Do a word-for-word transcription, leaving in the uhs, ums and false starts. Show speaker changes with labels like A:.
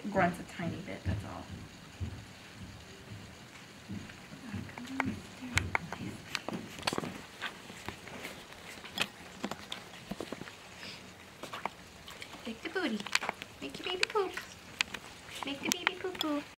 A: it grunts a tiny bit, that's all. Take the booty. Make your baby poop. Make the baby poo poo.